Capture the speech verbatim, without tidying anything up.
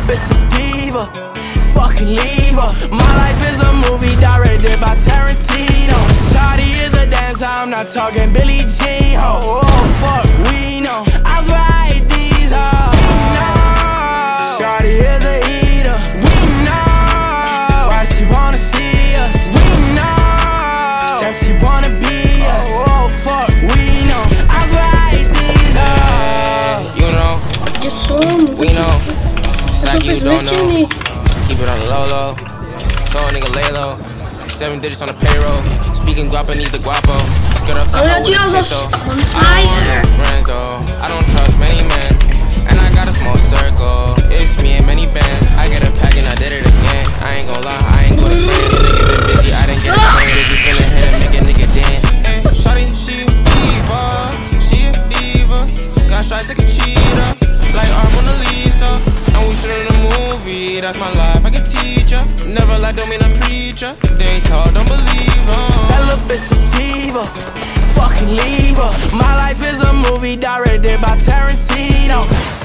little bitch a diva, fucking leave her. My life is a movie directed by Tarantino. Shawty is a dancer, I'm not talking Billie Jean. Oh, oh fuck, we know. I swear I hate these hoes. We know. Shawty is a eater. We know. Why she wanna see us? We know. That she wanna be us. Oh, oh fuck, we know. I swear I hate these hoes. You know, we know. It's like you don't know. Keep it on the low low. So a nigga lay low. Seven digits on the payroll. Speaking guapo needs the guapo. Skirt up to her with a tip though. I don't want no friends though. I don't trust many men. And I got a small circle. It's me and many bands. I get a pack and I did it again. I ain't gon' lie, I ain't go to friends. Nigga been busy, I didn't get a phone. Busy feeling hit and make a nigga dance. Hey, shawty, she a diva. She a diva. Got shots like a cheater. Like our Mona Lisa. And we shoot in a movie. That's my life, I can teach ya. Never lie, don't mean I'm preacher. They talk, don't believe em. That little bitch a diva, fucking leave her. My life is a movie directed by Tarantino.